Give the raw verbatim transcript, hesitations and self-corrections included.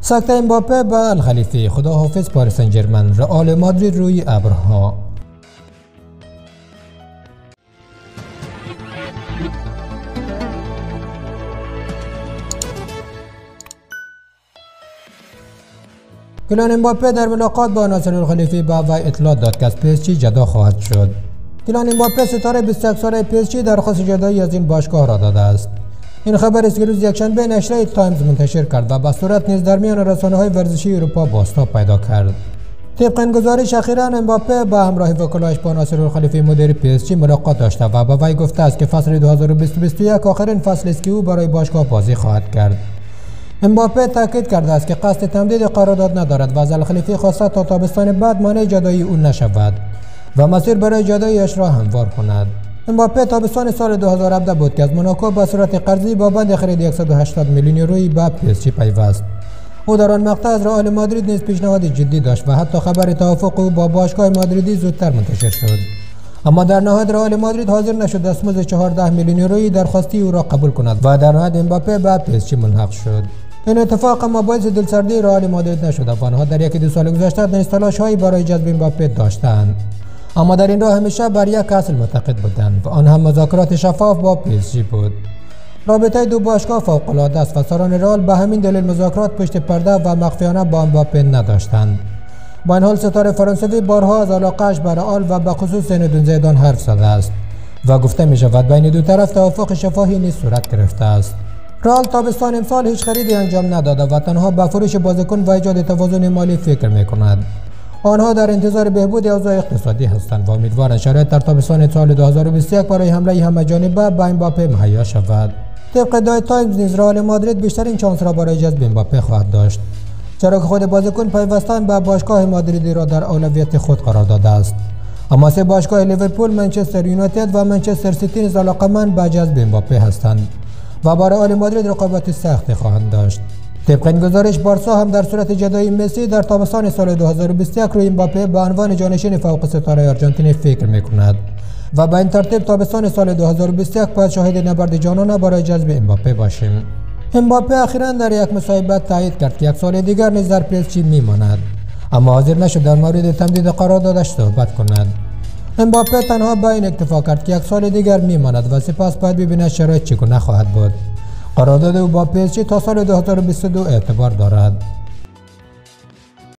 ساکت امباپه به الخلیفی، خداحافظ پاریس سن ژرمن، رئال مادرید روی ابرها. کیلیان امباپه در ملاقات با ناصر الخلیفی به وی اطلاع داد که از پی اس جی جدا خواهد شد. کیلیان امباپه ستاره بیست و یک ساله پی اس جی درخواست جدایی از این باشگاه را داده است. این خبر است که روز یکشنبه نشریه تایمز منتشر کرد و به صورت نیز در میان رسانه‌های ورزشی اروپا بازتاب پیدا کرد. طبق این گزارش اخیراً امباپه به همراه وکلایش با ناصر الخلیفی مدیر پی اس جی ملاقات داشته و به وی گفته است که فصل دو هزار و بیست و بیست و یک آخرین فصل است که او برای باشگاه بازی خواهد کرد. امباپه تاکید کرده است که قصد تمدید قرارداد ندارد و از الخلیفی خواسته تا تابستان بعد مانع جدایی او نشود و مسیر برای جداییش را هموار کند. امباپه تابستان سال دو هزار و هفده بود که از موناکو به صورت قرضی با بند خرید صد و هشتاد میلیون یورویی به پی اس جی پیوست. او در آن مقطع از رئال مادرید نیز پیشنهاد جدی داشت و حتی خبر توافق او با باشگاه مادریدی زودتر منتشر شد. اما در نهایت رئال مادرید حاضر نشد دستمزد چهارده میلیون یورویی درخواستی او را قبول کند و در نهایت امباپه به پی اس جی ملحق شد. این اتفاق اما باعث دلسردی رئال مادرید نشد و آنها در یک دو سال گذشته نیز تلاش‌هایی برای جذب امباپه داشتند، اما در این راه همیشه بر یک اصل معتقد بودند و آن هم مذاکرات شفاف با پی اس جی بود. رابطه دو باشگاه فوق‌العاده است و سران رئال به همین دلیل مذاکرات پشت پرده و مخفیانه با امباپه نداشتند. با این حال ستاره فرانسوی بارها از علاقه‌اش به رئال و به خصوص زینالدین زیدان حرف زده است و گفته می شود بین دو طرف توافق شفاهی نیز صورت گرفته است. رئال تابستان امسال هیچ خریدی انجام نداده و تنها به فروش بازیکن و ایجاد توازن مالی فکر می کند. آنها در انتظار بهبود اوضاع اقتصادی هستند و امیدوارند شرایط در تابستان سال دو هزار و بیست و یک برای حمله همه‌جانبه به امباپه مهیا شود. طبق ادعای تایمز نیز رئال مادرید بیشترین شانس را برای جذب امباپه خواهد داشت، چرا که خود بازیکن پیوستن به باشگاه مادریدی را در اولویت خود قرار داده است. اما سه باشگاه لیورپول، منچستر یونایتد و منچستر سیتی نیز علاقه‌مند به جذب امباپه هستند و با رئال مادرید رقابت سختی خواهند داشت. طبق این گزارش بارسا هم در صورت جدایی مسی در تابستان سال دو هزار و بیست و یک روی امباپه به عنوان جانشین فوق ستاره آرژانتینی فکر می‌کند و به این ترتیب تابستان سال دو هزار و بیست و یک باید شاهد نبرد جانانه برای جذب امباپه باشیم. امباپه اخیراً در یک مصاحبه تایید کرد که یک سال دیگر نیز در پی اس جی میماند، اما حاضر نشد در مورد تمدید قراردادش صحبت کند. امباپه تنها به این اکتفا کرد که یک سال دیگر میماند و سپس باید ببیند شرایط چگونه خواهد بود. قرارداد او با پی اس جی تا سال دو هزار و بیست و دو اعتبار دارد.